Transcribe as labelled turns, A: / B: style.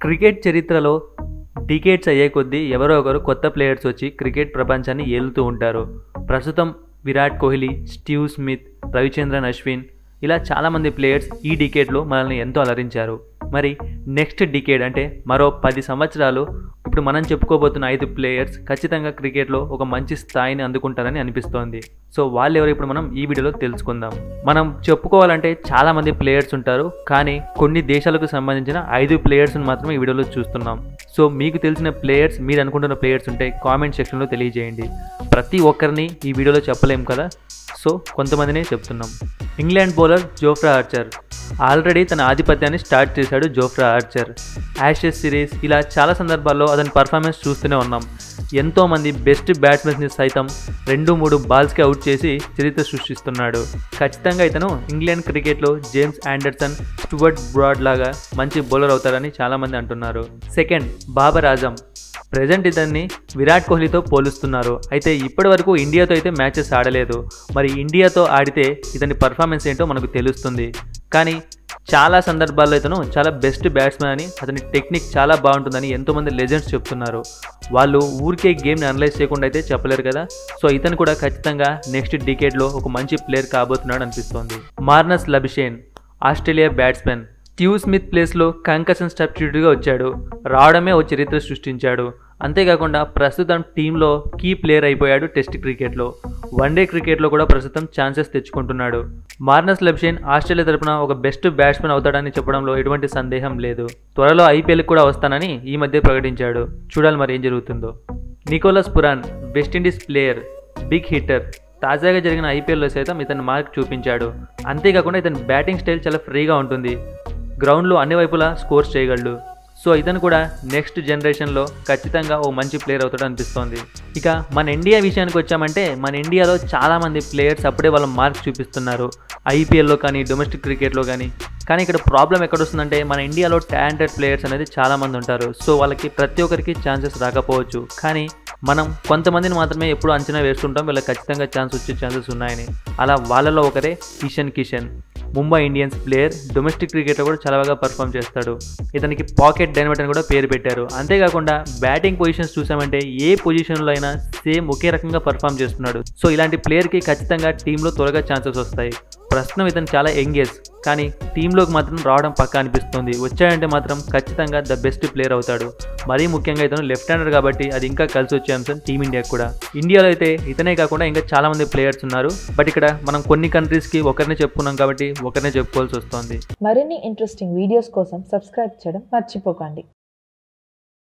A: Cricket చరిత్రలో decades అయ్యే కొద్దీ ఎవరో ఒకరు కొత్త ప్లేయర్స్ వచ్చి క్రికెట్ ప్రపంచాన్ని ఏలుతూ ఉంటారు. ప్రస్తుతం విరాట్ కోహ్లీ, స్టీవ్ స్మిత్, రవిచంద్రన్ అశ్విన్ ఇలా చాలామంది ప్లేయర్స్ ఈ డికేడ్లో మనల్ని ఎంతో అలరించారు. మరి నెక్స్ట్ డికేడ్ అంటే మరో 10 సంవత్సరాలు ఇప్పుడు మనం చెప్పుకోబోతున్న 5 ప్లేయర్స్ ఖచ్చితంగా క్రికెట్లో ఒక మంచి స్థాయిని అందుకుంటారని అనిపిస్తోంది. సో వాళ్ళు ఎవరు ఇప్పుడు మనం ఈ వీడియోలో తెలుసుకుందాం. మనం చెప్పుకోవాలంటే చాలామంది ప్లేయర్స్ ఉంటారు, కానీ కొన్ని దేశాలకు సంబంధించిన 5 ప్లేయర్స్ని మాత్రమే ఈ వీడియోలో చూస్తున్నాం. సో మీకు తెలిసిన ప్లేయర్స్, మీరు అనుకుంటున్న ప్లేయర్స్ ఉంటే కామెంట్ సెక్షన్లో తెలియజేయండి. ప్రతి ఒక్కరిని ఈ వీడియోలో చెప్పలేం కదా, సో కొంతమందినే చెప్తున్నాం. England bowler Jofra Archer already తన ఆధిపత్యాన్ని స్టార్ట్ చేశాడు. జోఫ్రా ఆర్చర్ యాషెస్ సిరీస్ ఇలా చాలా సందర్భాల్లో అతని పర్ఫార్మెన్స్ చూస్తూనే ఉన్నాం. ఎంతోమంది బెస్ట్ బ్యాట్స్మెన్స్ని సైతం 2-3 బాల్స్కి అవుట్ చేసి చరిత్ర సృష్టిస్తున్నాడు. ఖచ్చితంగా ఇతను ఇంగ్లాండ్ క్రికెట్లో జేమ్స్ ఆండర్సన్, స్టూవర్ట్ బ్రాడ్ లాగా మంచి బౌలర్ అవుతారని చాలామంది అంటున్నారు. సెకండ్, బాబర్ ఆజమ్. ప్రజెంట్ ఇతన్ని విరాట్ కోహ్లీతో పోలుస్తున్నారు. అయితే ఇప్పటి వరకు ఇండియాతో అయితే మ్యాచెస్ ఆడలేదు. మరి ఇండియాతో ఆడితే ఇతని పర్ఫార్మెన్స్ ఏంటో మనకు తెలుస్తుంది. కానీ చాలా సందర్భాల్లో ఇతను చాలా బెస్ట్ బ్యాట్స్మెన్ అని, అతని టెక్నిక్ చాలా బాగుంటుందని ఎంతోమంది లెజెండ్స్ చెప్తున్నారు. వాళ్ళు ఊరికే గేమ్ని అనలైజ్ చేయకుండా అయితే చెప్పలేరు కదా. సో ఇతను కూడా ఖచ్చితంగా నెక్స్ట్ డికేడ్లో ఒక మంచి ప్లేయర్ కాబోతున్నాడు అనిపిస్తోంది. Marnus Labuschagne Australia batsmen. Steve Smith ప్లేస్లో కంకషన్ సబ్స్టిట్యూట్గా వచ్చాడు. రావడమే ఓ చరిత్ర సృష్టించాడు. అంతేకాకుండా ప్రస్తుతం టీంలో కీ ప్లేయర్ అయిపోయాడు. టెస్ట్ క్రికెట్లో, వన్డే క్రికెట్లో కూడా ప్రస్తుతం ఛాన్సెస్ తెచ్చుకుంటున్నాడు. మార్నస్ లబుషేన్ ఆస్ట్రేలియా తరపున ఒక బెస్ట్ బ్యాట్స్మెన్ అవుతాడని చెప్పడంలో ఎటువంటి సందేహం లేదు. త్వరలో ఐపీఎల్కి కూడా వస్తానని ఈ మధ్య ప్రకటించాడు. చూడాలి మరి ఏం జరుగుతుందో. Nicholas Pooran West Indies player, big hitter. తాజాగా జరిగిన ఐపీఎల్లో సైతం ఇతని మార్క్ చూపించాడు. అంతేకాకుండా ఇతని బ్యాటింగ్ స్టైల్ చాలా ఫ్రీగా ఉంటుంది. గ్రౌండ్లో అన్ని వైపులా స్కోర్స్ చేయగలడు. సో ఇతను కూడా నెక్స్ట్ జనరేషన్లో ఖచ్చితంగా ఓ మంచి ప్లేయర్ అవుతాడు అనిపిస్తోంది. ఇక మన ఇండియా విషయానికి వచ్చామంటే మన ఇండియాలో చాలామంది ప్లేయర్స్ అప్పుడే వాళ్ళ మార్క్ చూపిస్తున్నారు, ఐపీఎల్లో కానీ డొమెస్టిక్ క్రికెట్లో కానీ. కానీ ఇక్కడ ప్రాబ్లం ఎక్కడొస్తుందంటే మన ఇండియాలో టాలెంటెడ్ ప్లేయర్స్ అనేది చాలామంది ఉంటారు. సో వాళ్ళకి ప్రతి ఒక్కరికి ఛాన్సెస్ రాకపోవచ్చు. కానీ మనం కొంతమందిని మాత్రమే ఎప్పుడు అంచనా వేస్తుంటాం వీళ్ళకి ఖచ్చితంగా ఛాన్స్ వచ్చే ఛాన్సెస్ ఉన్నాయని. అలా వాళ్ళలో ఒకరే Ishan Kishan, Mumbai Indians player. Domestic క్రికెట్లో కూడా చాలా బాగా పర్ఫామ్ చేస్తాడు. ఇతనికి పాకెట్ డైనమైట్ అని కూడా పేరు పెట్టారు. అంతేకాకుండా బ్యాటింగ్ పొజిషన్స్ చూసామంటే ఏ పొజిషన్లో అయినా సేమ్ ఒకే రకంగా పర్ఫామ్ చేస్తున్నాడు. సో ఇలాంటి ప్లేయర్కి ఖచ్చితంగా టీంలో త్వరగా ఛాన్సెస్ వస్తాయి. ప్రస్తుతం ఇతను చాలా యంగేజ్, కానీ టీంలోకి మాత్రం రావడం పక్కా అనిపిస్తుంది. వచ్చాడంటే మాత్రం ఖచ్చితంగా ద బెస్ట్ ప్లేయర్ అవుతాడు. మరీ ముఖ్యంగా ఇతను లెఫ్ట్ హ్యాండర్ కాబట్టి అది ఇంకా కలిసి వచ్చే అంశం టీమిండియాకి కూడా. ఇండియాలో అయితే ఇతనే కాకుండా ఇంకా చాలామంది ప్లేయర్స్ ఉన్నారు. బట్ ఇక్కడ మనం కొన్ని కంట్రీస్కి ఒకరినే చెప్పుకున్నాం కాబట్టి ఒకరినే చెప్పుకోవాల్సి వస్తుంది.
B: మరిన్ని ఇంట్రెస్టింగ్ వీడియోస్ కోసం సబ్స్క్రైబ్ చేయడం మర్చిపోకండి.